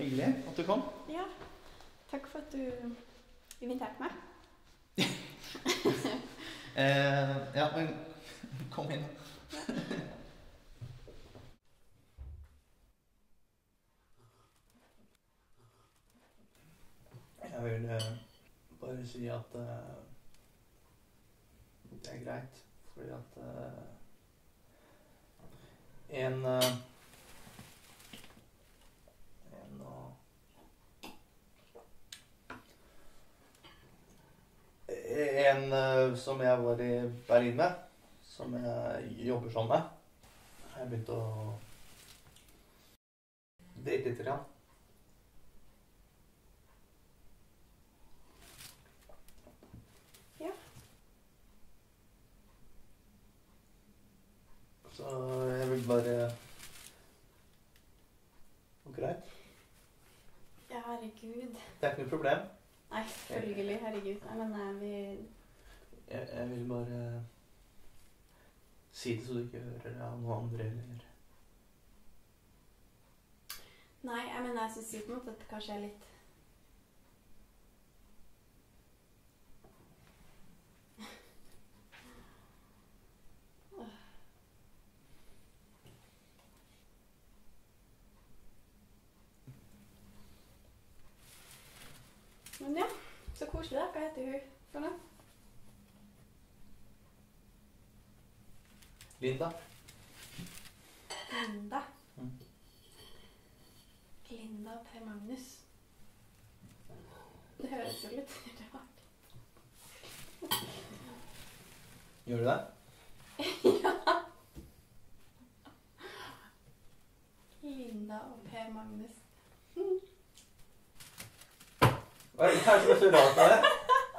Hyggelig at du kom. Ja, takk for at du inviterte meg. Ja, men kom inn. Jeg vil bare si at det er greit, fordi at en som jeg var i Berlin med, som jeg jobber sånn med, har jeg begynt å date litt grann. Ja. Så jeg vil bare... Greit. Ja, herregud. Det er ikke noe problem. Nei, selvfølgelig, herregud. Nei, men vi... Jeg vil bare si det så du ikke hører det av noen andre, eller... Nei, jeg synes jo på en måte at det kanskje er litt... Men ja, så koselig da. Hva heter hun for noe? Linda. Linda. Mm. Linda og Per Magnus. Det høres jo litt rart. Gjør du det? Ja. Linda og Per Magnus. Hva er det så rart med det?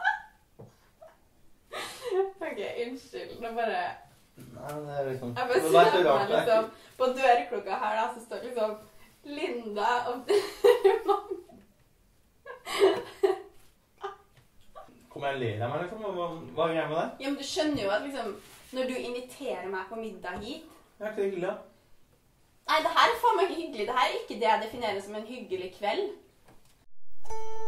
Ok, unnskyld. Nå bare... Nei, men det er liksom... Jeg bare ser meg liksom... På dørklokka her da, så står liksom... Linda og Per Magnus. Kommer jeg ler av meg liksom? Hva er greia med det? Ja, men du skjønner jo at liksom... Når du inviterer meg på middag hit... Det er ikke det hyggelig, ja. Nei, det her er faen meg ikke hyggelig. Det her er ikke det jeg definerer som en hyggelig kveld.